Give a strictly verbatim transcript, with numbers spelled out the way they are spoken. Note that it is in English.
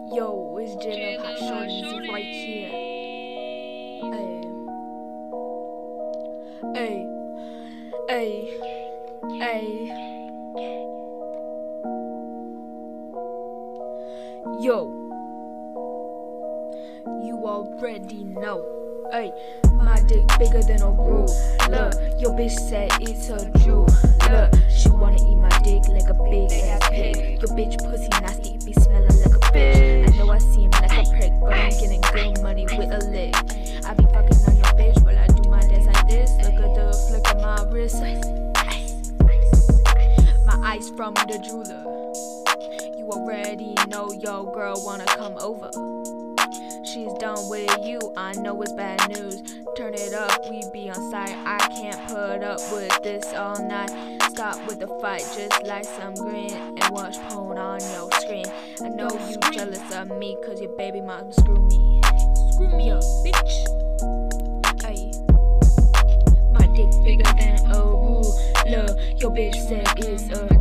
Yo, it's Jalen Hot Shorties right here. Ay, ay, ay, ay. Yo, you already know. Ay, my dick bigger than a rule. Look, your bitch said it's a Jew. Look, she wanna eat my dick like a big ass pig. Your bitch pussy nasty, it be smelling like a bitch. I know I seem like a prick, but I'm getting good money with a lick. I be fucking on your bitch while I do my dance like this. Look at the flick of my wrist. My ice from the jeweler. You already know your girl wanna come over. She's done with you, I know it's bad news. Turn it up, we be on site. I can't put up with this all night. Stop with the fight, just light some green and watch porn on your screen. I know you jealous of me, cause your baby mom screw me. Screw me up, bitch. Ay. My dick bigger than a rule. Look, your bitch said it's a